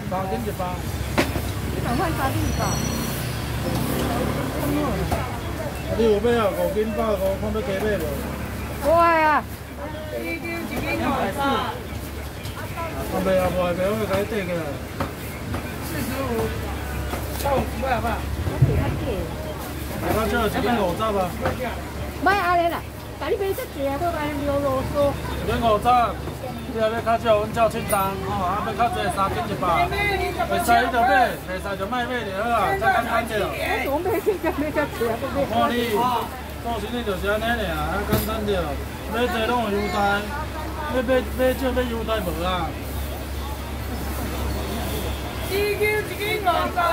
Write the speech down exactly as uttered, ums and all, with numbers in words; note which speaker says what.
Speaker 1: 三斤一包。
Speaker 2: 你同款三斤一包。
Speaker 1: 你有买啊？五斤百五，看要加买无？
Speaker 2: 有啊。
Speaker 3: 一斤一斤五十。
Speaker 1: 啊，袂啊，无袂，我甲你缀起来。
Speaker 3: 四十五，到五十好不好？
Speaker 1: 大家少一斤五十啊。
Speaker 2: 买安尼啦，但你买遮济啊，搁安尼啰啰嗦。
Speaker 1: 一斤五十，你若要较少，阮照称重，吼，啊要较济三斤一包。会使你就买，袂使就莫买就好啊，才简单着。
Speaker 2: 我买这个买遮济啊，搁买。
Speaker 1: 看你做生意就是安尼尔，啊简单着，买济拢有优待，要买买少买优待无啊。
Speaker 3: 一斤一斤五十。